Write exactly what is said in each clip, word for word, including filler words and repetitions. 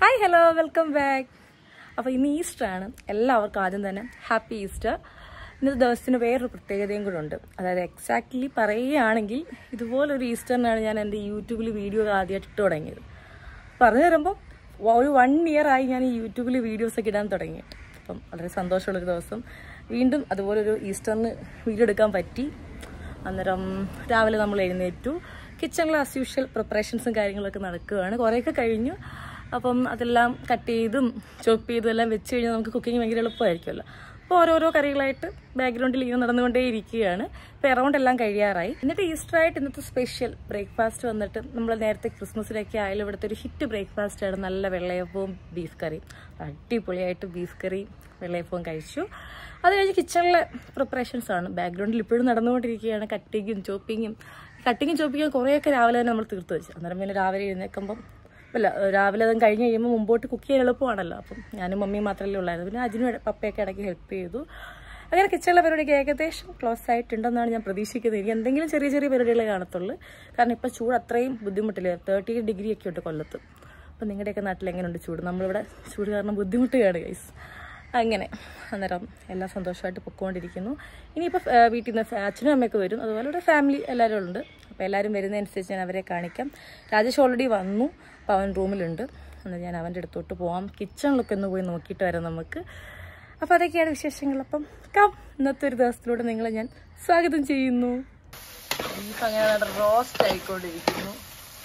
Hi, hello, welcome back. അപ്പോൾ ഇന്ന് Easter ആണ്. എല്ലാവർക്കും ആദ്യം തന്നെ ഹാപ്പി ഈസ്റ്റർ. ഇന്നത്തെ ദിവസത്തിന് വേറൊരു പ്രത്യേകതയും കൂടെ ഉണ്ട്. അതായത് എക്സാക്ട്ലി പറയുകയാണെങ്കിൽ ഇതുപോലൊരു ഈസ്റ്ററിനാണ് ഞാൻ എൻ്റെ യൂട്യൂബിൽ വീഡിയോ ആദ്യമായിട്ട് ഇട്ട് തുടങ്ങിയത്. പറഞ്ഞു തരുമ്പോൾ ഒരു വൺ ഇയർ ആയി ഞാൻ ഈ യൂട്യൂബിൽ വീഡിയോസൊക്കെ ഇടാൻ തുടങ്ങിയിട്ട്. അപ്പം വളരെ സന്തോഷമുള്ളൊരു ദിവസം. വീണ്ടും അതുപോലൊരു ഈസ്റ്ററിന് വീഡിയോ എടുക്കാൻ പറ്റി. അന്നേരം രാവിലെ നമ്മൾ എഴുന്നേറ്റു. കിച്ചണിൽ ആസ് യൂഷ്വൽ പ്രിപ്പറേഷൻസും കാര്യങ്ങളൊക്കെ നടക്കുകയാണ്. കുറേയൊക്കെ കഴിഞ്ഞു. അപ്പം അതെല്ലാം കട്ട് ചെയ്തും ചോപ്പ് ചെയ്തും എല്ലാം വെച്ച് കഴിഞ്ഞാൽ നമുക്ക് കുക്കിംഗ് ഭയങ്കര എളുപ്പമായിരിക്കുമല്ലോ. അപ്പോൾ ഓരോരോ കറികളായിട്ട് ബാക്ക്ഗ്രൗണ്ടിൽ ഇങ്ങനെ നടന്നുകൊണ്ടേ ഇരിക്കുകയാണ്. ഇപ്പോൾ എറൗണ്ട് എല്ലാം കഴിയാറായി. എന്നിട്ട് ഈസ്റ്ററായിട്ട് ഇന്നത്തെ സ്പെഷ്യൽ ബ്രേക്ക്ഫാസ്റ്റ് വന്നിട്ട് നമ്മൾ നേരത്തെ ക്രിസ്മസിലൊക്കെ ആയാലും ഇവിടുത്തെ ഒരു ഹിറ്റ് ബ്രേക്ക്ഫാസ്റ്റാണ് നല്ല വെള്ളയപ്പവും ബീഫ് കറിയും. അടിപൊളിയായിട്ട് ബീഫ് കറിയും വെള്ളയപ്പവും കഴിച്ചു. അത് കഴിഞ്ഞ് കിച്ചണിലെ പ്രിപ്പറേഷൻസാണ് ബാക്ക്ഗ്രൗണ്ടിൽ ഇപ്പോഴും നടന്നുകൊണ്ടിരിക്കുകയാണ്. കട്ടിങ്ങും ചോപ്പിങ്ങും കട്ടിങ്ങും ചോപ്പിങ്ങും കുറേയൊക്കെ രാവിലെ തന്നെ നമ്മൾ തീർത്ത് വെച്ചു. അന്നേരം പിന്നെ രാവിലെ എഴുന്നേൽക്കുമ്പം അല്ല രാവിലെ അതും കഴിഞ്ഞ് കഴിയുമ്പോൾ മുമ്പോട്ട് കുക്ക് ചെയ്യാൻ എളുപ്പമാണല്ലോ. അപ്പം ഞാനും മമ്മിയും മാത്രമല്ലേ ഉള്ളായിരുന്നു. പിന്നെ അതിനും പപ്പയൊക്കെ ഇടയ്ക്ക് ഹെൽപ്പ് ചെയ്തു. അങ്ങനെ കിച്ചണിലെ പരിപാടിക്ക് ഏകദേശം ക്ലോസ് ആയിട്ടുണ്ടെന്നാണ് ഞാൻ പ്രതീക്ഷിക്കുന്നത്. എനിക്ക് എന്തെങ്കിലും ചെറിയ ചെറിയ പരിപാടികളെ കാണത്തുള്ളൂ. കാരണം ഇപ്പോൾ ചൂട് അത്രയും ബുദ്ധിമുട്ടില്ല. തേർട്ടി ഡിഗ്രി ഒക്കെ ഉണ്ട് കൊല്ലത്ത്. അപ്പം നിങ്ങളുടെയൊക്കെ നാട്ടിൽ എങ്ങനെയുണ്ട് ചൂട്? നമ്മളിവിടെ ചൂട് കാരണം ബുദ്ധിമുട്ടുകയാണ് ഗൈസ്. അങ്ങനെ അന്നേരം എല്ലാം സന്തോഷമായിട്ട് പൊയ്ക്കൊണ്ടിരിക്കുന്നു. ഇനിയിപ്പോൾ വീട്ടിൽ നിന്ന് അച്ഛനും അമ്മയൊക്കെ വരും. അതുപോലെ ഇവിടെ ഫാമിലി എല്ലാവരും ഉണ്ട്. അപ്പോൾ എല്ലാവരും വരുന്നതനുസരിച്ച് ഞാൻ അവരെ കാണിക്കാം. രാജേഷ് ഓൾറെഡി വന്നു. അപ്പോൾ അവൻ റൂമിലുണ്ട്. എന്നാൽ ഞാൻ അവൻ്റെ അടുത്തോട്ട് പോവാം. കിച്ചണിലൊക്കെ ഒന്ന് പോയി നോക്കിയിട്ട് വരാം നമുക്ക്. അപ്പോൾ അതൊക്കെയാണ് വിശേഷങ്ങൾ. അപ്പം കം ഇന്നത്തെ ഒരു ദിവസത്തിലൂടെ നിങ്ങളെ ഞാൻ സ്വാഗതം ചെയ്യുന്നു. ബീഫ് അങ്ങനെ റോസ്റ്റ് ആയിക്കൊണ്ടിരിക്കുന്നു.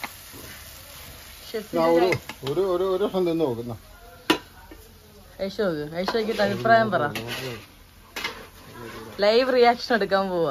ഐഷോക്കിട്ട് അഭിപ്രായം പറ. ലൈവ് റിയാക്ഷൻ എടുക്കാൻ പോവാ.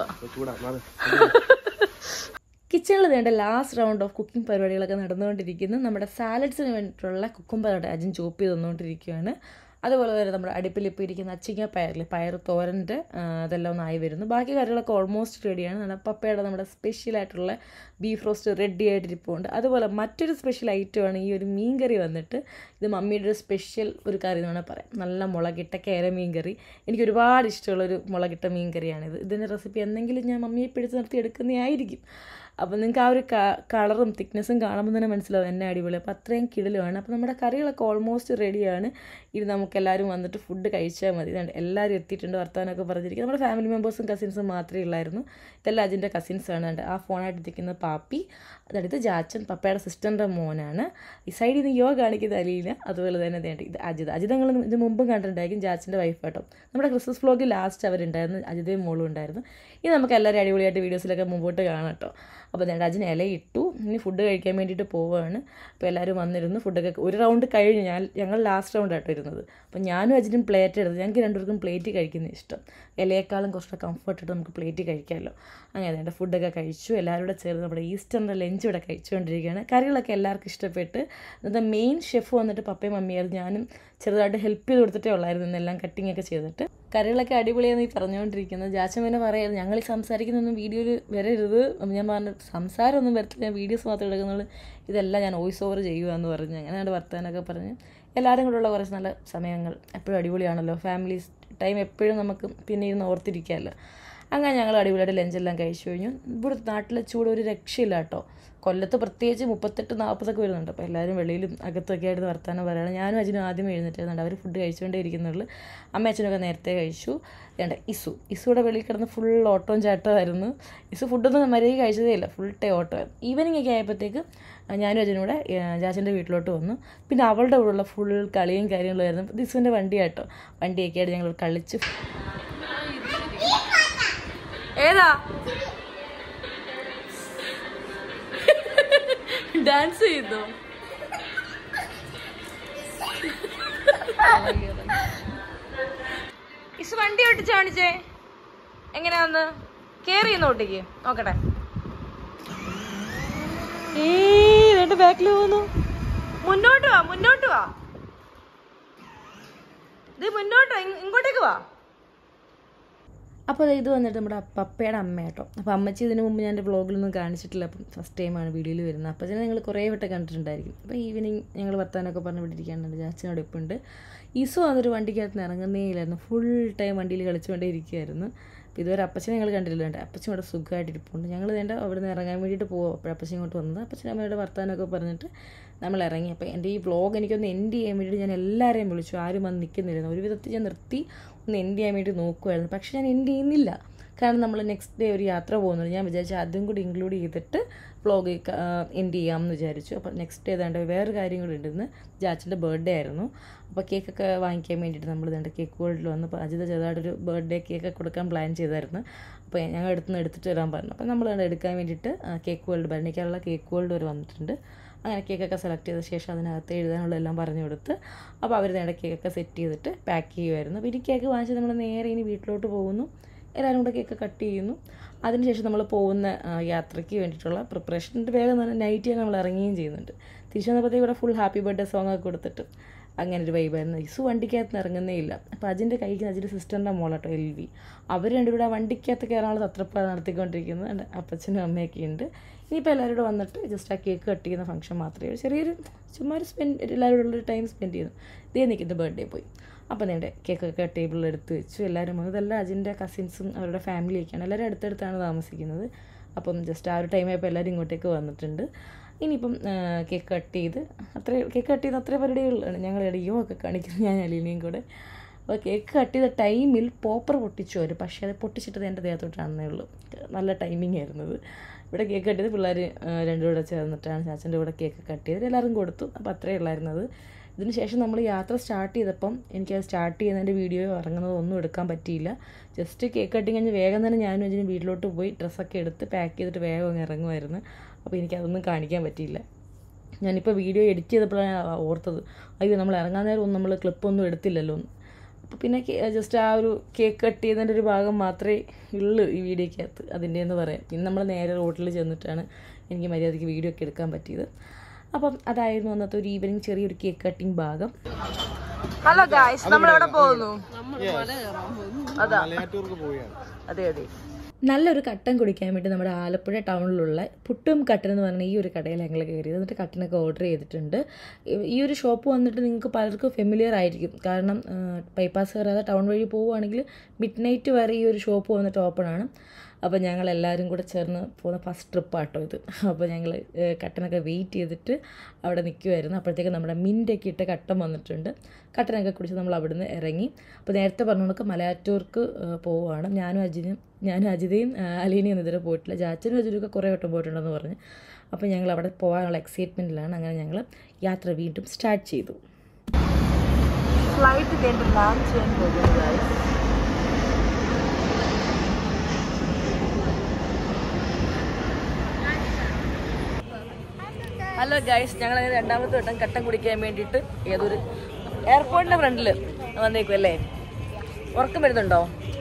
കിച്ചണിൽ വേണ്ട ലാസ്റ്റ് റൗണ്ട് ഓഫ് കുക്കിംഗ് പരിപാടികളൊക്കെ നടന്നുകൊണ്ടിരിക്കുന്നു. നമ്മുടെ സാലഡ്സിന് വേണ്ടിയിട്ടുള്ള കുക്കുംബർ അജിൻ ചോപ്പ് ചെയ്ത് തന്നുകൊണ്ടിരിക്കുകയാണ്. അതുപോലെ തന്നെ നമ്മുടെ അടുപ്പിലിപ്പോൾ ഇരിക്കുന്ന അച്ചിങ്ങ പയറിൽ പയർ തോരൻ്റെ അതെല്ലാം ഒന്നായി വരുന്നു. ബാക്കി കറികളൊക്കെ ഓൾമോസ്റ്റ് റെഡിയാണ്. നമ്മുടെ പപ്പയുടെ നമ്മുടെ സ്പെഷ്യലായിട്ടുള്ള ബീഫ് റോസ്റ്റ് റെഡി ആയിട്ടിരിപ്പുണ്ട്. അതുപോലെ മറ്റൊരു സ്പെഷ്യൽ ഐറ്റമാണ് ഈ ഒരു മീൻ കറി വന്നിട്ട്. ഇത് മമ്മിയുടെ ഒരു സ്പെഷ്യൽ ഒരു കറി എന്ന് വേണമെങ്കിൽ പറയാം. നല്ല മുളകിട്ട കേര മീൻ കറി. എനിക്ക് ഒരുപാട് ഇഷ്ടമുള്ളൊരു മുളകിട്ട മീൻ കറിയാണിത്. ഇതിൻ്റെ റെസിപ്പി എന്തെങ്കിലും ഞാൻ മമ്മിയെ പിടിച്ച് നിർത്തി എടുക്കുന്നതായിരിക്കും. അപ്പോൾ നിങ്ങൾക്ക് ആ ഒരു കളറും തിക്നെസ്സും കാണുമ്പോൾ തന്നെ മനസ്സിലാവും എന്നെ അടിപൊളി. അപ്പോൾ അത്രയും കിടലുമാണ്. അപ്പോൾ നമ്മുടെ കറികളൊക്കെ ഓൾമോസ്റ്റ് റെഡിയാണ്. ഇത് നമുക്കെല്ലാവരും വന്നിട്ട് ഫുഡ് കഴിച്ചാൽ മതി. ഇതുണ്ട് എല്ലാവരും എത്തിയിട്ടുണ്ട്. വർത്താനമൊക്കെ പറഞ്ഞിരിക്കും. നമ്മുടെ ഫാമിലി മെമ്പേഴ്സും കസിൻസും മാത്രമേ ഉള്ളായിരുന്നു. ഇതെല്ലാം അജിൻ്റെ കസിൻസാണ്. ഉണ്ട് ആ ഫോണായിട്ട് ഇരിക്കുന്ന പാപ്പി, അതടുത്ത് ജാച്ചൻ പപ്പയുടെ സിസ്റ്ററിൻ്റെ മോനാണ്. ഈ സൈഡിൽ നിന്ന് യോ കാണിക്കുന്ന അലീന. അതുപോലെ തന്നെ ഇതേണ്ട ഇത് അജിത. അജിത നിങ്ങൾ ഇത് മുമ്പും കണ്ടിട്ടുണ്ടായിരിക്കും. ജാച്ചൻ്റെ വൈഫ് കേട്ടോ. നമ്മുടെ ക്രിസ്മസ് വ്ലോഗിൽ ലാസ്റ്റ് അവരുണ്ടായിരുന്നു. അജിതയും മോളും ഉണ്ടായിരുന്നു. ഇത് നമുക്ക് എല്ലാവരും അടിപൊളിയായിട്ട് വീഡിയോസിലൊക്കെ മുമ്പോട്ട് കാണാം കേട്ടോ. അപ്പോൾ അതേണ്ട അജിന് ഇല ഇട്ടു. ഇനി ഫുഡ് കഴിക്കാൻ വേണ്ടിയിട്ട് പോവുകയാണ്. അപ്പോൾ എല്ലാവരും വന്നിരുന്നു. ഫുഡൊക്കെ ഒരു റൗണ്ട് കഴിഞ്ഞു. ഞാൻ ഞങ്ങൾ ലാസ്റ്റ് റൗണ്ടായിട്ട് ഇരുന്നത്. അപ്പോൾ ഞാനും അജിനും പ്ലേറ്റ് എടുത്തത്. ഞങ്ങൾക്ക് രണ്ടുപേർക്കും പ്ലേറ്റ് കഴിക്കുന്ന ഇഷ്ടം. ഇലയേക്കാളും കുറച്ച് കംഫർട്ടായിട്ട് നമുക്ക് പ്ലേറ്റ് കഴിക്കാമല്ലോ. അങ്ങനെ അതേണ്ട ഫുഡൊക്കെ കഴിച്ചു. എല്ലാവരും കൂടെ ചേർന്ന് നമ്മുടെ ഈസ്റ്ററിൻ്റെ ലഞ്ച് ഇവിടെ കഴിച്ചുകൊണ്ടിരിക്കുകയാണ്. കറികളൊക്കെ എല്ലാവർക്കും ഇഷ്ടപ്പെട്ട്. ഇന്നത്തെ മെയിൻ ഷെഫ് വന്നിട്ട് പപ്പയും മമ്മിയായിരുന്നു. ഞാനും ചെറുതായിട്ട് ഹെൽപ്പ് ചെയ്ത് കൊടുത്തിട്ടേ ഉള്ളായിരുന്നു ഇന്നെല്ലാം കട്ടിങ് ഒക്കെ ചെയ്തിട്ട്. കറികളൊക്കെ അടിപൊളിയാന്ന് ഈ പറഞ്ഞുകൊണ്ടിരിക്കുന്നത്. ജാച്ചൻ പിന്നെ പറയായിരുന്നു ഞങ്ങൾ ഈ സംസാരിക്കുന്നൊന്നും വീഡിയോയിൽ വരരുത്. ഞാൻ പറഞ്ഞു സംസാരമൊന്നും വരത്തില്ല, ഞാൻ വീഡിയോസ് മാത്രമേ എടുക്കുന്നുള്ളൂ, ഇതെല്ലാം ഞാൻ വോയിസ് ഓവർ ചെയ്യുക എന്ന് പറഞ്ഞ് അങ്ങനെ അവിടെ വർത്താനൊക്കെ പറഞ്ഞ് എല്ലാവരും കൂടെയുള്ള കുറച്ച് നല്ല സമയങ്ങൾ എപ്പോഴും അടിപൊളിയാണല്ലോ. ഫാമിലി ടൈം എപ്പോഴും നമുക്ക് പിന്നെ ഇരുന്ന് ഓർത്തിരിക്കാമല്ലോ. അങ്ങനെ ഞങ്ങൾ അടിപൊളിയായിട്ട് ലഞ്ചെല്ലാം കഴിച്ചു കഴിഞ്ഞു. ഇവിടെ നാട്ടിലെ ചൂട് ഒരു രക്ഷയില്ല കേട്ടോ. കൊല്ലത്ത് പ്രത്യേകിച്ച് മുപ്പത്തെട്ട് നാൽപ്പതൊക്കെ വരുന്നുണ്ട്. അപ്പോൾ എല്ലാവരും വെളിയിലും അകത്തൊക്കെ ആയിട്ട് വർത്താനം പറയുകയാണ്. ഞാനും അച്ഛനും ആദ്യം എഴുന്നേറ്റിരുന്നുണ്ട്. അവർ ഫുഡ് കഴിച്ചുകൊണ്ടേ ഇരിക്കുന്നുള്ളൂ. അമ്മ അച്ഛനൊക്കെ നേരത്തെ കഴിച്ചു. വേണ്ട ഇസു ഇസുവിടെ വെളിയിൽ കിടന്ന് ഫുൾ ഓട്ടവും ചാട്ടമായിരുന്നു. ഇസു ഫുഡൊന്നും മര്യാദയ്ക്ക് കഴിച്ചതേ ഇല്ല. Full time ഓട്ടമായിരുന്നു. ഈവനിങ് ഒക്കെ ആയപ്പോഴത്തേക്ക് ഞാനും അച്ഛനും കൂടെ ജാച്ചൻ്റെ വീട്ടിലോട്ട് വന്നു. പിന്നെ അവളുടെ കൂടെയുള്ള ഫുൾ കളിയും കാര്യങ്ങളുമായിരുന്നു. ഇസുവിൻ്റെ വണ്ടി കേട്ടോ. വണ്ടിയൊക്കെ ആയിട്ട് ഞങ്ങൾ കളിച്ച് ഏതാ ഡാൻസ് ചെയ്തോ? ഇസ് വണ്ടി ഓട്ടിച്ച് കാണിച്ചേ എങ്ങനെയാന്ന്. കേറി നോട്ടിക്ക് നോക്കട്ടെ. ഏ രണ്ട് ബാക്കിൽ പോകുന്നു. മുന്നോട്ട് വാ മുന്നോട്ട് വാ. ഇത് മുന്നോട്ട് ഇങ്ങോട്ടേക്ക് വാ. അപ്പോൾ ഇത് വന്നിട്ട് നമ്മുടെ പപ്പയുടെ അമ്മ കേട്ടോ. അപ്പോൾ അമ്മച്ചി ഇതിന് മുമ്പ് ഞാൻ എൻ്റെ വ്ളോഗിലൊന്നും കാണിച്ചിട്ടില്ല. അപ്പം ഫസ്റ്റ് ടൈമാണ് വീഡിയോയിൽ വരുന്നത്. അപ്പോൾ തന്നെ നിങ്ങൾ കുറേ വട്ടം കണ്ടിട്ടുണ്ടായിരിക്കും. അപ്പോൾ ഈവനിങ് ഞങ്ങൾ വർത്താനമൊക്കെ പറഞ്ഞ് വിട്ടിരിക്കാനുണ്ട്. ജാച്ചനോട് ഇപ്പോൾ ഉണ്ട്. ഈസു വന്നൊരു വണ്ടിക്കകത്ത് ഇറങ്ങുന്നേ ഇല്ലായിരുന്നു. ഫുൾ ടൈം വണ്ടിയിൽ കളിച്ചുകൊണ്ടേ ഇരിക്കുമായിരുന്നു. അപ്പോൾ ഇതുവരെ അപ്പച്ചനെ ഞങ്ങൾ കണ്ടിട്ടില്ല. അപ്പച്ചൻ ഇവിടെ സുഖമായിട്ടിരിപ്പുണ്ട്. ഞങ്ങൾ വേണ്ട അവിടെ നിന്ന് ഇറങ്ങാൻ വേണ്ടിയിട്ട് പോകും. അപ്പോൾ അപ്പച്ചൻ ഇങ്ങോട്ട് വന്നത്. അപ്പച്ചൻ അമ്മയുടെ വർത്താനമൊക്കെ പറഞ്ഞിട്ട് നമ്മൾ ഇറങ്ങി. അപ്പോൾ എൻ്റെ ഈ വ്ളോഗ് എനിക്കൊന്ന് എൻഡ് ചെയ്യാൻ വേണ്ടിയിട്ട് ഞാൻ എല്ലാവരെയും വിളിച്ചു. ആരും വന്ന് നിൽക്കുന്നില്ല. ഒരു വിധത്തിൽ ഞാൻ നിർത്തി ഒന്ന് എൻഡ് ചെയ്യാൻ വേണ്ടി നോക്കുമായിരുന്നു. പക്ഷേ ഞാൻ എൻഡ് ചെയ്യുന്നില്ല. കാരണം നമ്മൾ നെക്സ്റ്റ് ഡേ ഒരു യാത്ര പോകുന്നുണ്ട്. ഞാൻ വിചാരിച്ചു അതും കൂടി ഇൻക്ലൂഡ് ചെയ്തിട്ട് വ്ളോഗ് എൻഡ് ചെയ്യാമെന്ന് വിചാരിച്ചു. അപ്പോൾ നെക്സ്റ്റ് ഡേ ഏതാണ്ട് വേറെ കാര്യം കൂടി ഉണ്ടെന്ന്. ജാച്ചിൻ്റെ ബർത്ത്ഡേ ആയിരുന്നു. അപ്പോൾ കേക്കൊക്കെ വാങ്ങിക്കാൻ വേണ്ടിയിട്ട് നമ്മൾ ഇതാണ്ട് കേക്ക് വേൾഡിൽ വന്ന് അജിത ചെറുതായിട്ടൊരു ബർത്ത്ഡേ കേക്ക് കൊടുക്കാൻ പ്ലാൻ ചെയ്തായിരുന്നു. അപ്പോൾ ഞങ്ങൾ അടുത്തുനിന്ന് എടുത്തിട്ട് വരാൻ പറഞ്ഞു. അപ്പോൾ നമ്മൾ എടുക്കാൻ വേണ്ടിയിട്ട് കേക്ക് വേൾഡ് ഭരണിക്കാനുള്ള കേക്ക് വേൾഡ് വരെ വന്നിട്ടുണ്ട്. അങ്ങനെ കേക്കൊക്കെ സെലക്ട് ചെയ്ത ശേഷം അതിനകത്ത് എഴുതാനുള്ള എല്ലാം പറഞ്ഞു കൊടുത്ത് അപ്പോൾ അവർ നേരെ കേക്കൊക്കെ സെറ്റ് ചെയ്തിട്ട് പാക്ക് ചെയ്യുമായിരുന്നു. അപ്പോൾ ഇനി കേക്ക് വാങ്ങിച്ച് നമ്മൾ നേരെ ഇനി വീട്ടിലോട്ട് പോകുന്നു. എല്ലാവരും കൂടെ കേക്ക് കട്ട് ചെയ്യുന്നു. അതിനുശേഷം നമ്മൾ പോകുന്ന യാത്രയ്ക്ക് വേണ്ടിയിട്ടുള്ള പ്രിപ്പറേഷൻ വേഗം തന്നെ നൈറ്റ് നമ്മൾ ഇറങ്ങുകയും ചെയ്യുന്നുണ്ട്. തിരിച്ചു വന്നപ്പോഴത്തേക്ക് ഇവിടെ ഫുൾ ഹാപ്പി ബർത്ത്ഡേ സോങ് ഒക്കെ കൊടുത്തിട്ട് അങ്ങനെ ഒരു വൈബായിരുന്നു. ഇസു വണ്ടിക്കകത്ത് നിന്ന് ഇറങ്ങുന്നേ ഇല്ല. അപ്പോൾ അജിൻ്റെ കൈക്ക് അജിൻ്റെ സിസ്റ്ററിൻ്റെ മോളാട്ടോ എൽ വി. അവർ രണ്ടുകൂടെ ആ വണ്ടിക്കകത്ത് കയറാനുള്ള തത്രപ്പാട് നടത്തിക്കൊണ്ടിരിക്കുന്നത് എൻ്റെ അപ്പച്ചനും അമ്മയൊക്കെ ഉണ്ട്. ഇനിയിപ്പോൾ എല്ലാവരും കൂടെ വന്നിട്ട് ജസ്റ്റ് ആ കേക്ക് കട്ട് ചെയ്യുന്ന ഫംഗ്ഷൻ മാത്രമേ ഉള്ളൂ. ചെറിയൊരു ചുമ്മാ ഒരു സ്പെൻഡ് എല്ലാവരും ഉള്ളൊരു ടൈം സ്പെൻഡ് ചെയ്യുന്നു. ഇതേ നിൽക്കുന്ന ബർത്ത്ഡേ പോയി. അപ്പോൾ നേടെ കേക്കൊക്കെ ടേബിളിൽ എടുത്ത് വെച്ചു. എല്ലാവരും വന്നു. ഇതെല്ലാം അജിൻ്റെ കസിൻസും അവരുടെ ഫാമിലിയൊക്കെയാണ്. എല്ലാവരും അടുത്തടുത്താണ് താമസിക്കുന്നത്. അപ്പം ജസ്റ്റ് ആ ഒരു ടൈമായപ്പോൾ എല്ലാവരും ഇങ്ങോട്ടേക്ക് വന്നിട്ടുണ്ട്. ഇനിയിപ്പം കേക്ക് കട്ട് ചെയ്ത് അത്ര കേക്ക് കട്ട് ചെയ്ത് അത്ര പരിപാടികളാണ്. ഞങ്ങൾ ഇടയോ ഒക്കെ കാണിക്കുന്നത് ഞാൻ അലീനയും കൂടെ. അപ്പോൾ കേക്ക് കട്ട് ചെയ്ത ടൈമിൽ പോപ്പർ പൊട്ടിച്ചു വരും. പക്ഷേ അത് പൊട്ടിച്ചിട്ടത് എൻ്റെ ദേഹത്തോട്ടാണെന്നേ ഉള്ളൂ. നല്ല ടൈമിംഗ് ആയിരുന്നത്. ഇവിടെ കേക്ക് കട്ട് ചെയ്ത് പിള്ളേർ രണ്ടും കൂടെ ചേർന്നിട്ടാണ് ചാച്ചൻ്റെ കൂടെ കേക്ക് കട്ട് ചെയ്ത് എല്ലാവരും കൊടുത്തു. അപ്പോൾ അത്രയേ ഉള്ളായിരുന്നത്. ഇതിന് ശേഷം നമ്മൾ യാത്ര സ്റ്റാർട്ട് ചെയ്തപ്പം എനിക്കത് സ്റ്റാർട്ട് ചെയ്യുന്നതിൻ്റെ വീഡിയോ ഇറങ്ങുന്നത് ഒന്നും എടുക്കാൻ പറ്റിയില്ല. ജസ്റ്റ് കേക്ക് കട്ടിങ് കഴിഞ്ഞ് വേഗം തന്നെ ഞാനും അതിന് വീട്ടിലോട്ട് പോയി ഡ്രസ്സൊക്കെ എടുത്ത് പാക്ക് ചെയ്തിട്ട് വേഗം അങ്ങ് ഇറങ്ങുമായിരുന്നു. അപ്പോൾ എനിക്കതൊന്നും കാണിക്കാൻ പറ്റിയില്ല. ഞാനിപ്പോൾ വീഡിയോ എഡിറ്റ് ചെയ്തപ്പോഴാണ് ഓർത്തത്, അയ്യോ നമ്മൾ ഇറങ്ങാൻ നേരം ഒന്നും നമ്മൾ ക്ലിപ്പൊന്നും എടുത്തില്ലല്ലോ. അപ്പോൾ പിന്നെ ജസ്റ്റ് ആ ഒരു കേക്ക് കട്ട് ചെയ്യുന്നതിൻ്റെ ഒരു ഭാഗം മാത്രമേ ഉള്ളൂ ഈ വീഡിയോയ്ക്കകത്ത്. അതിൻ്റെ എന്ന് പറയാം. പിന്നെ നമ്മൾ നേരെ റോട്ടിൽ ചെന്നിട്ടാണ് എനിക്ക് മര്യാദയ്ക്ക് വീഡിയോ ഒക്കെ എടുക്കാൻ പറ്റിയത്. അപ്പം അതായിരുന്നു അന്നത്തെ ഒരു ഈവനിങ് ചെറിയൊരു കേക്ക് കട്ടിങ് ഭാഗം. ഹലോ ഗായ്സ്, നമ്മൾ എവിടെ പോകുന്നു? അതാ അതെ അതെ നല്ലൊരു കട്ടൻ കുടിക്കാൻ വേണ്ടി നമ്മുടെ ആലപ്പുഴ ടൗണിലുള്ള പുട്ടും കട്ടൻ എന്ന് പറഞ്ഞ ഈ ഒരു കടയിൽ ഞങ്ങൾ കയറിയത്. എന്നിട്ട് കട്ടനൊക്കെ ഓർഡർ ചെയ്തിട്ടുണ്ട്. ഈ ഒരു ഷോപ്പ് വന്നിട്ട് നിങ്ങൾക്ക് പലർക്കും ഫെമിലിയർ ആയിരിക്കും. കാരണം ബൈപ്പാസ് കയറാതെ ടൗൺ വഴി പോവുകയാണെങ്കിൽ മിഡ് നൈറ്റ് വരെ ഈ ഒരു ഷോപ്പ് വന്നിട്ട് ഓപ്പൺ ആണ്. അപ്പോൾ ഞങ്ങളെല്ലാവരും കൂടെ ചേർന്ന് പോകുന്ന ഫസ്റ്റ് ട്രിപ്പാട്ടോ ഇത്. അപ്പോൾ ഞങ്ങൾ കട്ടനൊക്കെ വെയിറ്റ് ചെയ്തിട്ട് അവിടെ നിൽക്കുമായിരുന്നു. അപ്പോഴത്തേക്ക് നമ്മുടെ മിൻ്റൊക്കെ ഇട്ട് കട്ടൻ വന്നിട്ടുണ്ട്. കട്ടനൊക്കെ കുടിച്ച് നമ്മൾ അവിടുന്ന് ഇറങ്ങി. അപ്പോൾ നേരത്തെ പറഞ്ഞുകൊണ്ട് മലയാറ്റൂർക്ക് പോവുകയാണ്. ഞാനും അജിനും ഞാനും അജിതയും അലീനയും ഒന്നും ഇതുവരെ പോയിട്ടില്ല. ജാച്ചനും അജിനൊക്കെ കുറേ വട്ടം പോയിട്ടുണ്ടെന്ന് പറഞ്ഞ്. അപ്പോൾ ഞങ്ങൾ അവിടെ പോകാനുള്ള എക്സൈറ്റ്മെൻറ്റിലാണ്. അങ്ങനെ ഞങ്ങൾ യാത്ര വീണ്ടും സ്റ്റാർട്ട് ചെയ്തു. ഫ്ലൈറ്റ് കഴിഞ്ഞ് ലാൻഡ് ചെയ്യാൻ പോകുന്നതായി. ഹലോ ഗൈസ്, ഞങ്ങളങ്ങനെ രണ്ടാമത്തെ വട്ടം കട്ടൻ കുടിക്കാൻ വേണ്ടിയിട്ട് ഏതൊരു എയർപോർട്ടിൻ്റെ ഫ്രണ്ടിൽ വന്നേക്കും അല്ലേ? ഉറക്കം വരുന്നുണ്ടോ?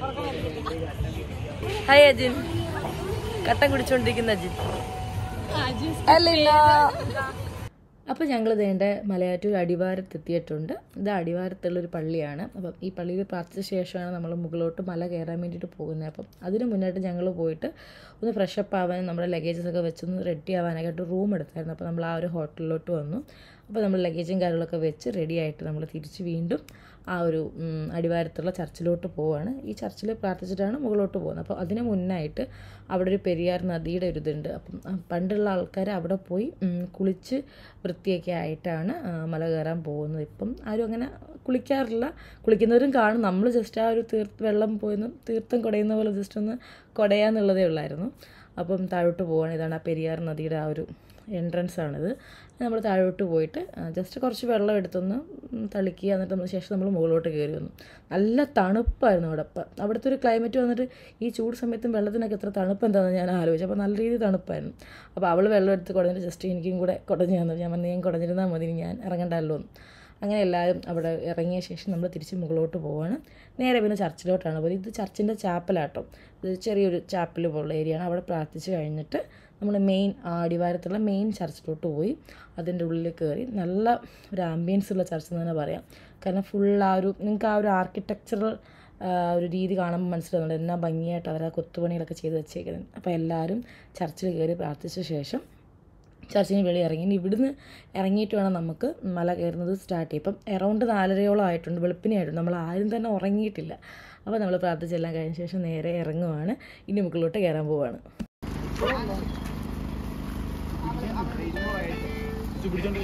ഹായ് അജിൻ, കട്ടൻ കുടിച്ചുകൊണ്ടിരിക്കുന്ന അജിൻ. അല്ല, അപ്പോൾ ഞങ്ങൾ ഇതേണ്ട മലയാറ്റൂർ അടിവാരത്തെത്തിയിട്ടുണ്ട്. ഇത് അടിവാരത്തുള്ളൊരു പള്ളിയാണ്. അപ്പം ഈ പള്ളിയിൽ പ്രാർത്ഥിച്ച ശേഷമാണ് നമ്മൾ മുകളിലോട്ട് മല കയറാൻ വേണ്ടിയിട്ട് പോകുന്നത്. അപ്പം അതിന് മുന്നായിട്ട് ഞങ്ങൾ പോയിട്ട് ഒന്ന് ഫ്രഷപ്പ് ആവാനും നമ്മുടെ ലഗേജസൊക്കെ വെച്ചൊന്ന് റെഡി ആവാനായിട്ട് റൂം എടുത്തായിരുന്നു. അപ്പോൾ നമ്മൾ ആ ഒരു ഹോട്ടലിലോട്ട് വന്നു. അപ്പോൾ നമ്മൾ ലഗേജും കാര്യങ്ങളൊക്കെ വെച്ച് റെഡി ആയിട്ട് നമ്മൾ തിരിച്ച് വീണ്ടും ആ ഒരു അടിവാരത്തുള്ള ചർച്ചിലോട്ട് പോവുകയാണ്. ഈ ചർച്ചിൽ പ്രാർത്ഥിച്ചിട്ടാണ് മുകളിലോട്ട് പോകുന്നത്. അപ്പോൾ അതിന് മുന്നായിട്ട് അവിടെ ഒരു പെരിയാർ നദിയുടെ ഒരു ഇതുണ്ട്. അപ്പം പണ്ടുള്ള ആൾക്കാർ അവിടെ പോയി കുളിച്ച് വൃത്തിയൊക്കെ ആയിട്ടാണ് മല കയറാൻ പോകുന്നത്. ഇപ്പം ആരും അങ്ങനെ കുളിക്കാറില്ല. കുളിക്കുന്നവരും കാണും. നമ്മൾ ജസ്റ്റ് ആ ഒരു തീർത്ത് വെള്ളം പോയെന്ന് തീർത്ഥം കുടയുന്ന പോലെ ജസ്റ്റ് ഒന്ന് കുടയാന്നുള്ളതേ ഉള്ളായിരുന്നു. അപ്പം താഴോട്ട് പോവുകയാണ്. ഇതാണ് ആ പെരിയാർ നദിയുടെ ആ ഒരു എൻട്രൻസ് ആണിത്. നമ്മൾ താഴോട്ട് പോയിട്ട് ജസ്റ്റ് കുറച്ച് വെള്ളം എടുത്തൊന്ന് തളിക്കുക. എന്നിട്ട് നമ്മൾ ശേഷം നമ്മൾ മുകളിലോട്ട് കയറി വന്നു. നല്ല തണുപ്പായിരുന്നു അവിടെ. അപ്പം അവിടുത്തെ ഒരു ക്ലൈമറ്റ് വന്നിട്ട് ഈ ചൂട് സമയത്തും വെള്ളത്തിനൊക്കെ എത്ര തണുപ്പ് എന്താണെന്ന് ഞാൻ ആലോചിച്ചു. അപ്പോൾ നല്ല രീതിയിൽ തണുപ്പായിരുന്നു. അപ്പോൾ അവൾ വെള്ളം എടുത്ത് കുടഞ്ഞിട്ട് ജസ്റ്റ് എനിക്കും കൂടെ കുടഞ്ഞു തന്നു. ഞാൻ പറഞ്ഞു, ഞാൻ കുടഞ്ഞിരുന്നാൽ മതി, ഞാൻ ഇറങ്ങണ്ടല്ലോ എന്ന്. അങ്ങനെ എല്ലാവരും അവിടെ ഇറങ്ങിയ ശേഷം നമ്മൾ തിരിച്ച് മുകളിലോട്ട് പോവുകയാണ്. നേരെ പിന്നെ ചർച്ചിലോട്ടാണ് പോയത്. ഇത് ചർച്ചിൻ്റെ ചാപ്പലാട്ടോ. ഇത് ചെറിയൊരു ചാപ്പൽ പോലുള്ള ഏരിയയാണ്. അവിടെ പ്രാർത്ഥിച്ച് കഴിഞ്ഞിട്ട് നമ്മൾ മെയിൻ അടിവാരത്തുള്ള മെയിൻ ചർച്ചിലോട്ട് പോയി. അതിൻ്റെ ഉള്ളിൽ കയറി. നല്ല ഒരു ആംബിയൻസ് ഉള്ള ചർച്ച് എന്ന് തന്നെ പറയാം. കാരണം ഫുൾ ആ ഒരു നിങ്ങൾക്ക് ആ ഒരു ആർക്കിടെക്ചറൽ ഒരു രീതി കാണുമ്പോൾ മനസ്സിലാവുന്നുണ്ട് എന്നാ ഭംഗിയായിട്ട് അവർ ആ കൊത്തുപണികളൊക്കെ ചെയ്ത് വെച്ചേക്കുന്നത്. അപ്പോൾ എല്ലാവരും ചർച്ചിൽ കയറി പ്രാർത്ഥിച്ച ശേഷം ചർച്ചിന് വെളി ഇറങ്ങി. ഇനി ഇവിടുന്ന് ഇറങ്ങിയിട്ട് വേണം നമുക്ക് മല കയറുന്നത് സ്റ്റാർട്ട് ചെയ്യും. ഇപ്പം എറൗണ്ട് നാലരയോളം ആയിട്ടുണ്ട്, വെളുപ്പിനെ ആയിട്ടുണ്ട്. നമ്മൾ ആരും തന്നെ ഉറങ്ങിയിട്ടില്ല. അപ്പോൾ നമ്മൾ പ്രാർത്ഥിച്ചെല്ലാം കഴിഞ്ഞ ശേഷം നേരെ ഇറങ്ങുവാണ്. ഇനി മുകളിലോട്ട് കയറാൻ പോവുകയാണ്. പിടിച്ചോണ്ട്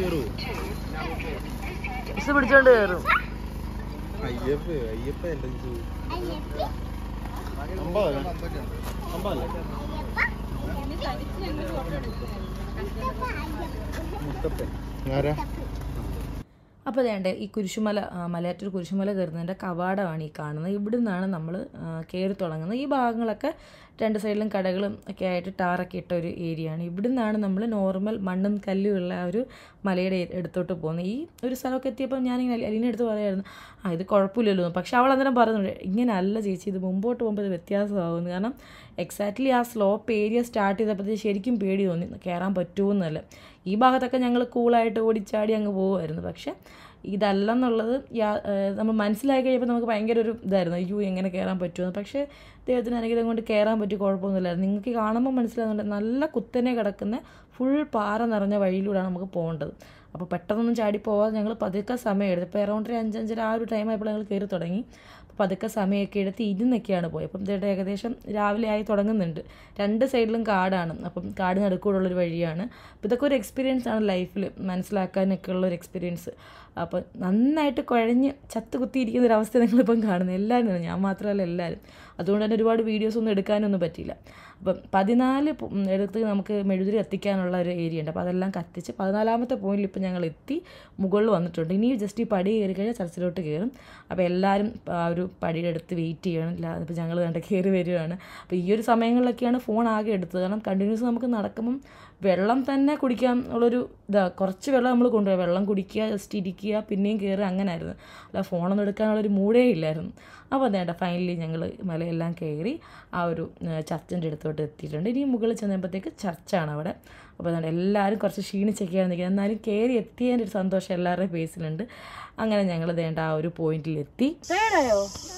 കയറും. അയ്യപ്പ അയ്യപ്പ അല്ല ആരാ. അപ്പോൾ വേണ്ട ഈ കുരിശുമല, മലയാറ്റൂർ കുരിശുമല കയറുന്നതിൻ്റെ കവാടമാണ് ഈ കാണുന്നത്. ഇവിടെ നിന്നാണ് നമ്മൾ കയറി തുടങ്ങുന്നത്. ഈ ഭാഗങ്ങളൊക്കെ രണ്ട് സൈഡിലും കടകളും ഒക്കെ ആയിട്ട് ടാറൊക്കെ ഇട്ട ഒരു ഏരിയയാണ്. ഇവിടെ നിന്നാണ് നമ്മൾ നോർമൽ മണ്ണും കല്ലുമുള്ള ആ ഒരു മലയുടെ അടുത്തോട്ട് പോകുന്നത്. ഈ ഒരു സ്ഥലമൊക്കെ എത്തിയപ്പോൾ ഞാനിങ്ങനെ അലീനെ അടുത്ത് പറയായിരുന്നു, ആ ഇത് കുഴപ്പമില്ലല്ലോ. പക്ഷെ അവൾ അന്നേരം പറയുന്നുണ്ട്, ഇങ്ങനെ അല്ല ചേച്ചി, ഇത് മുമ്പോട്ട് പോകുമ്പോൾ ഇത് വ്യത്യാസമാകുന്നു. കാരണം എക്സാക്ട്ലി ആ സ്ലോപ്പ് ഏരിയ സ്റ്റാർട്ട് ചെയ്തപ്പോഴത്തേക്ക് ശരിക്കും പേടി തോന്നി, കയറാൻ പറ്റുമെന്നല്ല. ഈ ഭാഗത്തൊക്കെ ഞങ്ങൾ കൂളായിട്ട് ഓടിച്ചാടി അങ്ങ് പോകുമായിരുന്നു. പക്ഷെ ഇതല്ലെന്നുള്ളത് നമ്മൾ മനസ്സിലാക്കി കഴിയുമ്പോൾ നമുക്ക് ഭയങ്കര ഒരു ഇതായിരുന്നു, അയ്യോ എങ്ങനെ കയറാൻ പറ്റുമെന്ന്. പക്ഷേ ദൈവത്തിന് അനുഗ്രഹം കൊണ്ട് കയറാൻ പറ്റി, കുഴപ്പമൊന്നുമില്ലായിരുന്നു. നിങ്ങൾക്ക് കാണുമ്പോൾ മനസ്സിലാകുന്നുണ്ട്, നല്ല കുത്തനെ കിടക്കുന്ന ഫുൾ പാറ നിറഞ്ഞ വഴിയിലൂടെയാണ് നമുക്ക് പോകേണ്ടത്. അപ്പോൾ പെട്ടെന്നൊന്നും ചാടി പോകാതെ ഞങ്ങൾ പതുക്കെ സമയം എടുത്ത്, ഇപ്പോൾ എറൗണ്ട് ഒരു അഞ്ചഞ്ചര ആ ഒരു ടൈം ആയപ്പോൾ ഞങ്ങൾ കയറി തുടങ്ങി. അപ്പോൾ പതുക്കെ സമയമൊക്കെ എടുത്ത് ഇരുന്നൊക്കെയാണ് പോയത്. അപ്പം ഇതേട്ട് ഏകദേശം രാവിലെ ആയി തുടങ്ങുന്നുണ്ട്. രണ്ട് സൈഡിലും കാടാണ്, അപ്പം കാട് നടുക്കൂടുള്ളൊരു വഴിയാണ്. അപ്പോൾ ഇതൊക്കെ ഒരു എക്സ്പീരിയൻസ് ആണ് ലൈഫിൽ, മനസ്സിലാക്കാനൊക്കെ ഉള്ളൊരു എക്സ്പീരിയൻസ്. അപ്പോൾ നന്നായിട്ട് കുഴഞ്ഞ് ചത്ത് കുത്തിയിരിക്കുന്ന ഒരു അവസ്ഥ നിങ്ങളിപ്പം കാണുന്നത് എല്ലാവരും, ഞാൻ മാത്രമല്ല എല്ലാവരും. അതുകൊണ്ട് തന്നെ ഒരുപാട് വീഡിയോസൊന്നും എടുക്കാനൊന്നും പറ്റിയില്ല. അപ്പം പതിനാല് എടുത്ത് നമുക്ക് മെഴുകുതിരി കത്തിക്കാനുള്ള ഒരു ഏരിയ ഉണ്ട്. അപ്പോൾ അതെല്ലാം കത്തിച്ച് പതിനാലാമത്തെ പോയിന്റിൽ ഇപ്പം ഞങ്ങൾ എത്തി മുകളിൽ വന്നിട്ടുണ്ട്. ഇനി ജസ്റ്റ് ഈ പടി കയറി കഴിഞ്ഞാൽ ചർച്ചിലോട്ട് കയറും. അപ്പോൾ എല്ലാവരും ആ ഒരു പടിയുടെ അടുത്ത് വെയിറ്റ് ചെയ്യണം. ഇല്ല ഇപ്പോൾ ഞങ്ങൾ വേണ്ട കയറി വരികയാണ്. അപ്പോൾ ഈ ഒരു സമയങ്ങളിലൊക്കെയാണ് ഫോൺ ആകെ എടുത്തത്. കാരണം കണ്ടിന്യൂസ് നമുക്ക് നടക്കുമ്പം വെള്ളം തന്നെ കുടിക്കാൻ ഉള്ളൊരു ഇതാ, കുറച്ച് വെള്ളം നമ്മൾ കൊണ്ടുപോയി വെള്ളം കുടിക്കുക, ജസ്റ്റ് ഇരിക്കുക, പിന്നെയും കയറുക, അങ്ങനെയായിരുന്നു. അല്ല ഫോണൊന്നും എടുക്കാനുള്ളൊരു മൂടേ ഇല്ലായിരുന്നു. അപ്പോൾ അതേണ്ട ഫൈനലി ഞങ്ങൾ മലയെല്ലാം കയറി ആ ഒരു ചർച്ചിൻ്റെ അടുത്തോട്ട് എത്തിയിട്ടുണ്ട്. ഇനി മുകളിൽ ചെന്നപ്പോഴത്തേക്ക് ചർച്ചാണ് അവിടെ. അപ്പോൾ അതുകൊണ്ട് എല്ലാവരും കുറച്ച് ക്ഷീണിച്ചൊക്കെയാണ് നിൽക്കുന്നത്. എന്നാലും കയറി എത്തിയതിൻ്റെ ഒരു സന്തോഷം എല്ലാവരുടെയും ഫേസിലുണ്ട്. അങ്ങനെ ഞങ്ങൾ വേണ്ട ആ ഒരു പോയിന്റിലെത്തി. ടയേർഡായോ?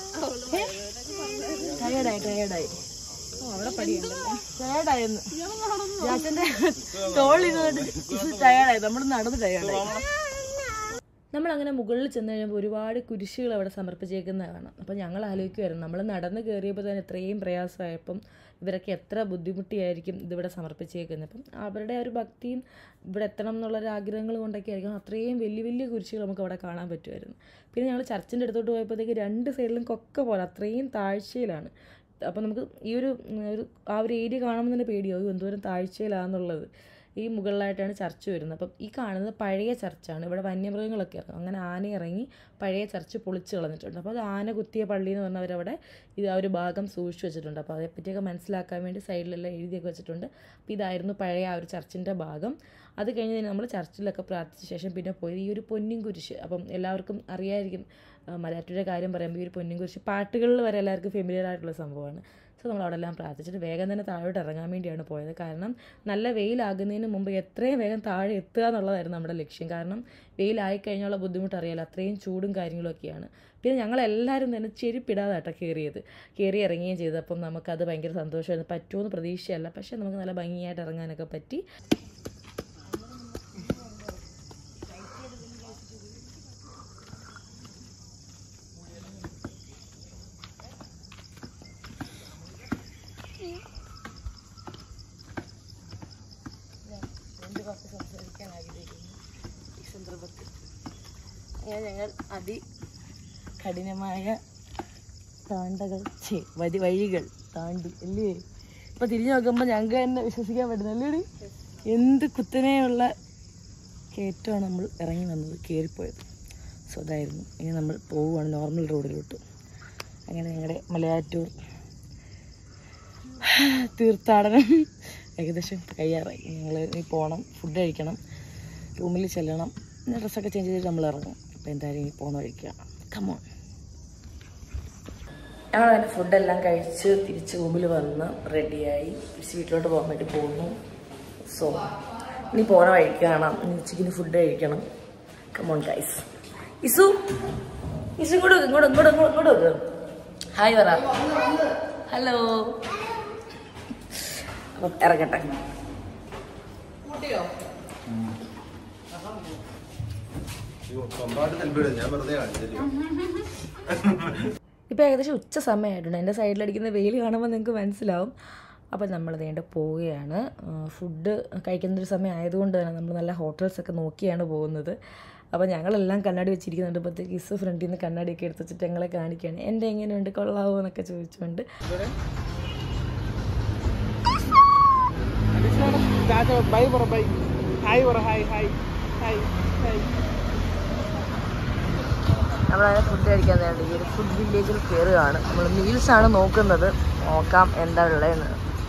ടയേർഡായി ടയേർഡായി അവിടെ പടിയുണ്ടല്ലോ. ടയേർഡായെന്ന് ജാച്ചൻ്റെ തോളിരുന്നിട്ട് ടയേർഡായി, നമ്മൾ നടന്ന് ടയേർഡായി. നമ്മളങ്ങനെ മുകളിൽ ചെന്ന് കഴിയുമ്പോൾ ഒരുപാട് കുരിശുകൾ അവിടെ സമർപ്പിച്ചേക്കുന്നത് കാണാം. അപ്പോൾ ഞങ്ങൾ ആലോചിക്കുമായിരുന്നു, നമ്മൾ നടന്ന് കയറിയപ്പോൾ തന്നെ ഇത്രയും പ്രയാസമായപ്പം ഇവരൊക്കെ എത്ര ബുദ്ധിമുട്ടിയായിരിക്കും ഇതിവിടെ സമർപ്പിച്ചേക്കുന്നത്. അപ്പം അവരുടെ ഒരു ഭക്തിയും ഇവിടെ എത്തണം എന്നുള്ളൊരു ആഗ്രഹങ്ങൾ കൊണ്ടൊക്കെ ആയിരിക്കും അത്രയും വലിയ വലിയ കുരിശുകൾ നമുക്ക് അവിടെ കാണാൻ പറ്റുമായിരുന്നു. പിന്നെ ഞങ്ങൾ ചർച്ചിൻ്റെ അടുത്തോട്ട് പോയപ്പോഴത്തേക്ക് രണ്ട് സൈഡിലും കൊക്ക പോലെ അത്രയും താഴ്ചയിലാണ്. അപ്പോൾ നമുക്ക് ഈ ഒരു ഒരു ആ ഒരു ഏരിയ കാണുമ്പോൾ തന്നെ പേടിയാവും എന്തോരം താഴ്ചയിലാണെന്നുള്ളത്. ഈ മുകളിലായിട്ടാണ് ചർച്ച് വരുന്നത്. അപ്പം ഈ കാണുന്നത് പഴയ ചർച്ചാണ്. ഇവിടെ വന്യമൃഗങ്ങളൊക്കെ ഇറങ്ങും. അങ്ങനെ ആന ഇറങ്ങി പഴയ ചർച്ച് പൊളിച്ച് കളഞ്ഞിട്ടുണ്ട്. അപ്പോൾ അത് ആന കുത്തിയ പള്ളി എന്ന് പറഞ്ഞവരവിടെ ഇത് ആ ഒരു ഭാഗം സൂക്ഷിച്ച് വെച്ചിട്ടുണ്ട്. അപ്പോൾ അതേപ്പറ്റിയൊക്കെ മനസ്സിലാക്കാൻ വേണ്ടി സൈഡിലെല്ലാം എഴുതിയൊക്കെ വെച്ചിട്ടുണ്ട്. അപ്പോൾ ഇതായിരുന്നു പഴയ ആ ഒരു ചർച്ചിൻ്റെ ഭാഗം. അത് കഴിഞ്ഞ് നമ്മൾ ചർച്ചിലൊക്കെ പ്രാർത്ഥിച്ച ശേഷം പിന്നെ പോയി ഈ ഒരു പൊന്നിൻ കുരിശ്. അപ്പം എല്ലാവർക്കും അറിയാമായിരിക്കും മലയാറ്റൂരുടെ കാര്യം പറയുമ്പോൾ ഈ ഒരു പൊന്നിൻ കുരിശ് പാട്ടുകളിൽ വരെ എല്ലാവർക്കും ഫെമിലിയർ ആയിട്ടുള്ള സംഭവമാണ്. സോ നമ്മൾ അവിടെ എല്ലാം പ്രാർത്ഥിച്ചിട്ട് വേഗം തന്നെ താഴോട്ട് ഇറങ്ങാൻ വേണ്ടിയാണ് പോയത്. കാരണം നല്ല വെയിലാകുന്നതിന് മുമ്പ് എത്രയും വേഗം താഴെ എത്തുക എന്നുള്ളതായിരുന്നു നമ്മുടെ ലക്ഷ്യം. കാരണം വെയിലായിക്കഴിഞ്ഞുള്ള ബുദ്ധിമുട്ട് അറിയാലോ, അത്രയും ചൂടും കാര്യങ്ങളൊക്കെയാണ്. പിന്നെ ഞങ്ങളെല്ലാവരും തന്നെ ചെരുപ്പിടാതെ കേട്ടോ കയറിയത്, കയറി ഇറങ്ങുകയും ചെയ്തത്. അപ്പം നമുക്കത് ഭയങ്കര സന്തോഷമായിരുന്നു. പറ്റുമെന്ന് പ്രതീക്ഷയല്ല, പക്ഷേ നമുക്ക് നല്ല ഭംഗിയായിട്ട് ഇറങ്ങാനൊക്കെ പറ്റി. സംസാരിക്കാൻ ആഗ്രഹിക്കുന്നു ഈ സന്ദർഭത്തിൽ. അങ്ങനെ ഞങ്ങൾ അതികഠിനമായ താണ്ടകൾ വരി വഴികൾ താണ്ടി അല്ലേ. ഇപ്പം തിരിഞ്ഞു നോക്കുമ്പോൾ ഞങ്ങൾക്ക് തന്നെ വിശ്വസിക്കാൻ പറ്റുന്നല്ലേ, എന്ത് കുത്തനെയുള്ള കയറ്റമാണ് നമ്മൾ ഇറങ്ങി വന്നത്, കയറിപ്പോയത്. സോ അതായിരുന്നു. ഇനി നമ്മൾ പോവുകയാണ് നോർമൽ റോഡിലോട്ട്. അങ്ങനെ ഞങ്ങളുടെ മലയാറ്റൂർ തീർത്ഥാടനം ഏകദേശം കഴിയാറായി. ഞങ്ങൾ ഇനി പോകണം, ഫുഡ് കഴിക്കണം, റൂമിൽ ചെല്ലണം, പിന്നെ ഡ്രസ്സൊക്കെ ചേഞ്ച് ചെയ്തിട്ട് നമ്മൾ ഇറങ്ങും. അപ്പോൾ എന്തായാലും ഇനി പോകുന്ന കഴിക്കുകയാണ്. കമോൺ. ഞങ്ങൾ അതിൻ്റെ ഫുഡെല്ലാം കഴിച്ച് തിരിച്ച് റൂമിൽ വന്ന് റെഡിയായി തിരിച്ച് വീട്ടിലോട്ട് പോകാൻ വേണ്ടി പോകുന്നു. സോ ഇനി പോകുന്ന കഴിക്കുകയാണ്. ഇനി ഉച്ചയ്ക്ക് ഫുഡ് കഴിക്കണം. Come on guys. ഇസു ഇസു ഇങ്ങോട്ട് വെക്ക്, ഇങ്ങോട്ട് ഇങ്ങോട്ട് ഇങ്ങോട്ട് വെക്ക്. ഹായ് പറ. ഹലോ. അപ്പം ഇറങ്ങട്ടെ. ഇപ്പോൾ ഏകദേശം ഉച്ച സമയമായിട്ടുണ്ട്. എൻ്റെ സൈഡിലടിക്കുന്ന വെയിൽ കാണുമ്പോൾ നിങ്ങൾക്ക് മനസ്സിലാവും. അപ്പോൾ നമ്മൾ വേണ്ട പോവുകയാണ്. ഫുഡ് കഴിക്കുന്നൊരു സമയം ആയതുകൊണ്ട് തന്നെ നമ്മൾ നല്ല ഹോട്ടൽസൊക്കെ നോക്കിയാണ് പോകുന്നത്. അപ്പോൾ ഞങ്ങളെല്ലാം കണ്ണാടി വെച്ചിരിക്കുന്നുണ്ട്. അപ്പോഴത്തേക്ക് ഇസ് ഫ്രണ്ടിൽ നിന്ന് കണ്ണാടിയൊക്കെ എടുത്ത് വെച്ചിട്ട് ഞങ്ങളെ കാണിക്കുകയാണ്. എൻ്റെ എങ്ങനെയുണ്ട്, കൊള്ളാവോ എന്നൊക്കെ ചോദിച്ചുകൊണ്ട്. നമ്മളങ്ങനെ ഫുഡ് കഴിക്കാൻ വേണ്ടി ഈ ഒരു ഫുഡ് വില്ലേജിൽ കയറുകയാണ്. നമ്മൾ മീൽസാണ് നോക്കുന്നത്. നോക്കാം എന്താ ഉള്ളതെന്ന്.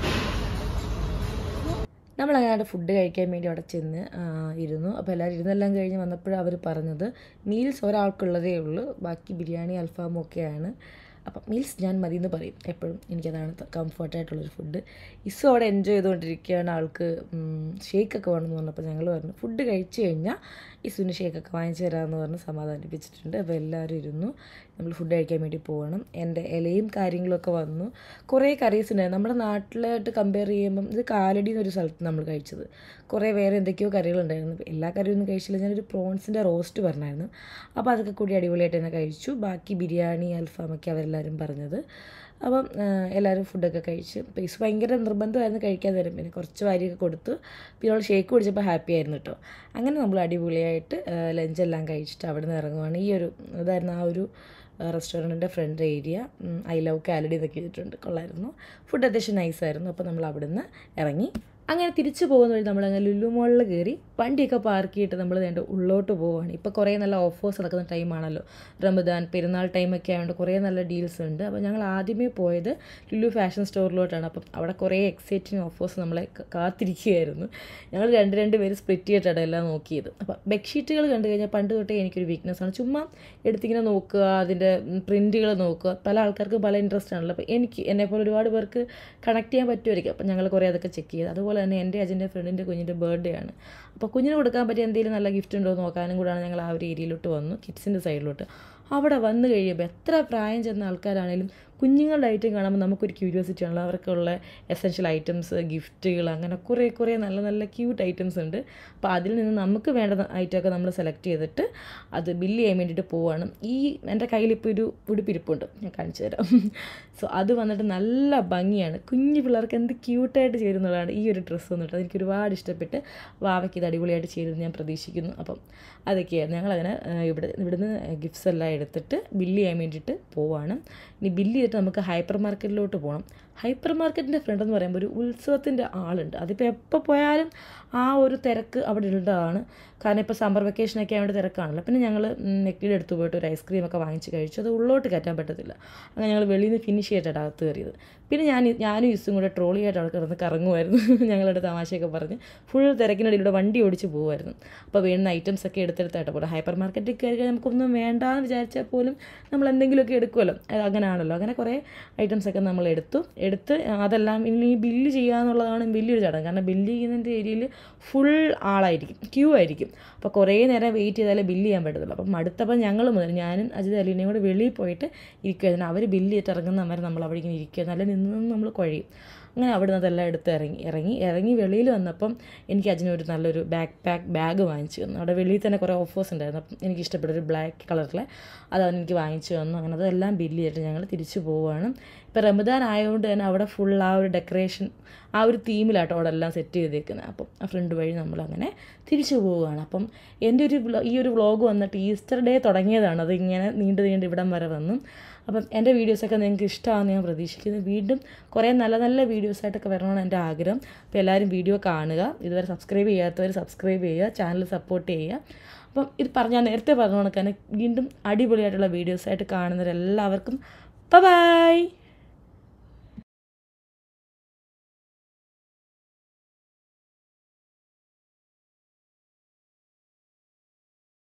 നമ്മളങ്ങനെ ഫുഡ് കഴിക്കാൻ വേണ്ടി അവിടെ ചെന്ന് ഇരുന്നു. അപ്പോൾ എല്ലാവരും ഇരുന്നെല്ലാം കഴിഞ്ഞ് വന്നപ്പോഴും അവർ പറഞ്ഞത് മീൽസ് ഒരാൾക്കുള്ളതേ ഉള്ളൂ, ബാക്കി ബിരിയാണി അൽഫാമും ഒക്കെയാണ്. അപ്പം മീൽസ് ഞാൻ മതി എന്ന് പറയും എപ്പോഴും. എനിക്കതാണ് കംഫർട്ടായിട്ടുള്ളൊരു ഫുഡ്. ഇസും അവിടെ എൻജോയ് ചെയ്തുകൊണ്ടിരിക്കുകയാണ്. ആൾക്ക് ഷേക്കൊക്കെ വേണമെന്ന് പറഞ്ഞപ്പോൾ ഞങ്ങൾ പറഞ്ഞു ഫുഡ് കഴിച്ച് കഴിഞ്ഞാൽ ഇസുവിന് ഷേക്കൊക്കെ വാങ്ങിച്ചു തരാമെന്ന് പറഞ്ഞ് സമാധാനിപ്പിച്ചിട്ടുണ്ട്. അപ്പോൾ എല്ലാവരും ഇരുന്നു. നമ്മൾ ഫുഡ് കഴിക്കാൻ വേണ്ടി പോകണം. എൻ്റെ ഇലയും കാര്യങ്ങളൊക്കെ വന്നു. കുറേ കറീസ് ഉണ്ടായിരുന്നു. നമ്മുടെ നാട്ടിലായിട്ട് കമ്പയർ ചെയ്യുമ്പം ഇത് കാലടി എന്നൊരു സ്ഥലത്ത് നമ്മൾ കഴിച്ചത്. കുറേ വേറെ എന്തൊക്കെയോ കറികളുണ്ടായിരുന്നു. എല്ലാ കറിയൊന്നും കഴിച്ചില്ല. ഞാനൊരു പ്രോൺസിൻ്റെ റോസ്റ്റ് പറഞ്ഞായിരുന്നു. അപ്പോൾ അതൊക്കെ കൂടി അടിപൊളിയായിട്ട് തന്നെ കഴിച്ചു. ബാക്കി ബിരിയാണി അൽഫാമൊക്കെ അവരെല്ലാവരും പറഞ്ഞത്. അപ്പം എല്ലാവരും ഫുഡൊക്കെ കഴിച്ച്. പൈസ ഭയങ്കര നിർബന്ധമായിരുന്നു കഴിക്കാൻ തരും. പിന്നെ കുറച്ച് വാരിയൊക്കെ കൊടുത്തു. പിന്നെ അവൾ ഷേക്ക് കുടിച്ചപ്പോൾ ഹാപ്പി ആയിരുന്നു കേട്ടോ. അങ്ങനെ നമ്മൾ അടിപൊളിയായിട്ട് ലഞ്ചെല്ലാം കഴിച്ചിട്ട് അവിടെ നിന്ന് ഇറങ്ങുവാണ്. ഈ ഒരു ഇതായിരുന്നു ആ ഒരു റെസ്റ്റോറൻറ്റിൻ്റെ front area. I love Kalady എന്നൊക്കെ ചെയ്തിട്ടുണ്ട്. കൊള്ളായിരുന്നു. ഫുഡ് അത്യാവശ്യം നൈസായിരുന്നു. അപ്പോൾ നമ്മൾ അവിടെ നിന്ന് ഇറങ്ങി. അങ്ങനെ തിരിച്ചു പോകുന്ന വഴി നമ്മളങ്ങനെ ലുലു മോളിൽ കയറി വണ്ടിയൊക്കെ പാർക്ക് ചെയ്തിട്ട് നമ്മൾ വേണ്ട ഉള്ളോട്ട് പോവുകയാണ്. ഇപ്പോൾ കുറേ നല്ല ഓഫേഴ്സ് നടക്കുന്ന ടൈമാണല്ലോ, റമദാൻ പെരുന്നാൾ ടൈമൊക്കെ ആയതുകൊണ്ട് കുറേ നല്ല ഡീൽസ് ഉണ്ട്. അപ്പോൾ ഞങ്ങൾ ആദ്യമേ പോയത് ലുലു ഫാഷൻ സ്റ്റോറിലോട്ടാണ്. അപ്പം അവിടെ കുറേ എക്സൈറ്റിങ് ഓഫേഴ്സ് നമ്മളെ കാത്തിരിക്കുകയായിരുന്നു. ഞങ്ങൾ രണ്ട് രണ്ട് പേര് സ്പ്ലിറ്റ് ചെയ്തിട്ടാണ് എല്ലാം നോക്കിയത്. അപ്പോൾ ബെഡ്ഷീറ്റുകൾ കണ്ടു കഴിഞ്ഞാൽ പണ്ട് തൊട്ടേ എനിക്കൊരു വീക്ക്നെസ്സാണ്. ചുമ്മാ എടുത്തിങ്ങനെ നോക്കുക, അതിൻ്റെ പ്രിൻറ്റുകൾ നോക്കുക. പല ആൾക്കാർക്കും പല ഇൻട്രസ്റ്റ് ആണല്ലോ. അപ്പോൾ എനിക്ക് എന്നെപ്പോലെ ഒരുപാട് പേർക്ക് കണക്ട് ചെയ്യാൻ പറ്റുമായിരിക്കും. അപ്പം ഞങ്ങൾ കുറേ അതൊക്കെ ചെക്ക് ചെയ്ത്. അതുപോലെ തന്നെ എൻ്റെ അച്ഛൻ്റെ ഫ്രണ്ടിൻ്റെ കുഞ്ഞിൻ്റെ ബർത്ത്ഡേ ആണ്. അപ്പോൾ കുഞ്ഞിന് കൊടുക്കാൻ പറ്റിയ എന്തെങ്കിലും നല്ല ഗിഫ്റ്റ് ഉണ്ടോ എന്ന് നോക്കാനും കൂടാണ് ഞങ്ങൾ ആ ഒരു ഏരിയയിലോട്ട് വന്നു, കിഡ്സിൻ്റെ സൈഡിലോട്ട്. അവിടെ വന്നു കഴിയുമ്പോൾ എത്ര പ്രായം ചെന്ന ആൾക്കാരാണെങ്കിലും കുഞ്ഞുങ്ങളുടെ ഐറ്റം കാണുമ്പോൾ നമുക്കൊരു ക്യൂരിയോസിറ്റി ആണല്ലോ. അവർക്കുള്ള എസെൻഷ്യൽ ഐറ്റംസ്, ഗിഫ്റ്റുകൾ, അങ്ങനെ കുറേ കുറേ നല്ല നല്ല ക്യൂട്ട് ഐറ്റംസ് ഉണ്ട്. അപ്പോൾ അതിൽ നിന്ന് നമുക്ക് വേണ്ട ഐറ്റമൊക്കെ നമ്മൾ സെലക്ട് ചെയ്തിട്ട് അത് ബില്ല് ചെയ്യാൻ വേണ്ടിയിട്ട് പോവുകയാണ്. ഈ എൻ്റെ കയ്യിലിപ്പോൾ ഒരു ഉടുപ്പിരിപ്പുണ്ട്, ഞാൻ കാണിച്ചു തരാം. സോ അത് വന്നിട്ട് നല്ല ഭംഗിയാണ്. കുഞ്ഞു പിള്ളേർക്ക് എന്ത് ക്യൂട്ടായിട്ട് ചേരുന്നതാണ് ഈ ഒരു ഡ്രസ്സ് വന്നിട്ട്. അതെനിക്ക് ഒരുപാട് ഇഷ്ടപ്പെട്ട്. വാവയ്ക്ക് ഇത് അടിപൊളിയായിട്ട് ചേരുമെന്ന് ഞാൻ പ്രതീക്ഷിക്കുന്നു. അപ്പം അതൊക്കെയായിരുന്നു. ഞങ്ങളങ്ങനെ ഇവിടെ ഇവിടുന്ന് ഗിഫ്റ്റ്സ് എല്ലാം എടുത്തിട്ട് ബില്ല് ചെയ്യാൻ വേണ്ടിയിട്ട് പോവുകയാണ്. ഇനി ബില്ല് ചെയ്തിട്ട് നമുക്ക് ഹൈപ്പർ മാർക്കറ്റിലോട്ട് പോകണം. ഹൈപ്പർ മാർക്കറ്റിൻ്റെ ഫ്രണ്ട് എന്ന് പറയുമ്പോൾ ഒരു ഉത്സവത്തിൻ്റെ ആളുണ്ട്. അതിപ്പോൾ എപ്പോൾ പോയാലും ആ ഒരു തിരക്ക് അവിടെ ഉള്ളതാണ്. കാരണം ഇപ്പോൾ സമ്മർ വെക്കേഷനൊക്കെ ആയതുകൊണ്ട് തിരക്കാണല്ലോ. പിന്നെ ഞങ്ങൾ നെക്കിയുടെ അടുത്ത് പോയിട്ട് ഒരു ഐസ്ക്രീമൊക്കെ വാങ്ങിച്ച് കഴിച്ചു. അത് ഉള്ളോട്ട് കയറ്റാൻ പറ്റത്തില്ല. അങ്ങനെ ഞങ്ങൾ വെളിയിൽ നിന്ന് ഫിനിഷ് ചെയ്തിട്ടാണ് അകത്ത് കയറിയത്. പിന്നെ ഞാൻ ഞാനും ഇസും കൂടെ ട്രോളിയായിട്ട് അവിടെ കിടന്ന് കറങ്ങുമായിരുന്നു. ഞങ്ങളുടെ തമാശയൊക്കെ പറഞ്ഞ് ഫുൾ തിരക്കിനിടയിലൂടെ വണ്ടി ഓടിച്ച് പോകുമായിരുന്നു. അപ്പോൾ വേണ്ടുന്ന ഐറ്റംസൊക്കെ എടുത്തെടുത്തായിട്ട് പോലെ ഹൈപ്പർ മാർക്കറ്റിൽ കയറി കഴിഞ്ഞാൽ നമുക്കൊന്നും വേണ്ടാന്ന് വിചാരിച്ചാൽ പോലും നമ്മൾ എന്തെങ്കിലുമൊക്കെ എടുക്കുമല്ലോ. അങ്ങനെയാണല്ലോ. അങ്ങനെ കുറേ ഐറ്റംസൊക്കെ നമ്മൾ എടുത്തു എടുത്ത് അതെല്ലാം ഇനി ബില്ല് ചെയ്യാന്നുള്ളതാണ് വലിയൊരു ചടങ്ങ്. കാരണം ബില്ല് ചെയ്യുന്നതിൻ്റെ ഏരിയയിൽ ഫുൾ ആളായിരിക്കും, ക്യൂ ആയിരിക്കും. അപ്പോൾ കുറേ നേരം വെയിറ്റ് ചെയ്താലേ ബില്ല് ചെയ്യാൻ പറ്റത്തുള്ളൂ. അപ്പം അടുത്തപ്പോൾ ഞങ്ങൾ മുതൽ ഞാനും അജിത് അലീനയും കൂടെ വെളിയിൽ പോയിട്ട് ഇരിക്കുമായിരുന്നു. അവർ ബില്ല് ചെയ്തിട്ട് ഇറങ്ങുന്നവരെ നമ്മൾ അവിടെ ഇങ്ങനെ ഇരിക്കുക, നല്ല നിന്ന് നിന്ന് നമ്മൾ കുഴയും. അങ്ങനെ അവിടെ നിന്ന് അതെല്ലാം എടുത്ത് ഇറങ്ങി ഇറങ്ങി ഇറങ്ങി വെളിയിൽ വന്നപ്പം എനിക്ക് അജിനൊരു നല്ലൊരു ബാക്ക് പാക്ക് ബാഗ് വാങ്ങിച്ചു തന്നു. അവിടെ വെളിയിൽ തന്നെ കുറേ ഓഫേഴ്സ് ഉണ്ടായിരുന്നു. അപ്പം എനിക്ക് ഇഷ്ടപ്പെട്ട ഒരു ബ്ലാക്ക് കളറിലെ അതവൻ എനിക്ക് വാങ്ങിച്ചു തന്നു. അങ്ങനെ അതെല്ലാം ബില്ല് ചെയ്തിട്ട് ഞങ്ങൾ തിരിച്ചു പോവുകയാണ്. ഇപ്പോൾ റമദാൻ ആയതുകൊണ്ട് തന്നെ അവിടെ ഫുൾ ആ ഒരു ഡെക്കറേഷൻ ആ ഒരു തീമിലാട്ടോ അവിടെ എല്ലാം സെറ്റ് ചെയ്തേക്കുന്നത്. അപ്പം ആ ഫ്രണ്ട് വഴി നമ്മളങ്ങനെ തിരിച്ചു പോവുകയാണ്. അപ്പം എൻ്റെ ഒരു ഈ ഒരു വ്ളോഗ് വന്നിട്ട് ഈസ്റ്റർ ഡേ തുടങ്ങിയതാണ്. അതിങ്ങനെ നീണ്ട് നീണ്ട് ഇവിടം വരെ വന്നു. അപ്പം എൻ്റെ വീഡിയോസൊക്കെ നിങ്ങൾക്ക് ഇഷ്ടമാണെന്ന് ഞാൻ പ്രതീക്ഷിക്കുന്നു. വീണ്ടും കുറേ നല്ല നല്ല വീഡിയോസായിട്ടൊക്കെ വരണമെന്ന് എൻ്റെ ആഗ്രഹം. അപ്പോൾ എല്ലാവരും വീഡിയോ കാണുക. ഇതുവരെ സബ്സ്ക്രൈബ് ചെയ്യാത്തവർ സബ്സ്ക്രൈബ് ചെയ്യുക, ചാനൽ സപ്പോർട്ട് ചെയ്യുക. അപ്പം ഇത് പറഞ്ഞാൽ നേരത്തെ പറഞ്ഞ കണക്ക് വീണ്ടും അടിപൊളിയായിട്ടുള്ള വീഡിയോസായിട്ട് കാണുന്നവരെല്ലാവർക്കും ബൈ.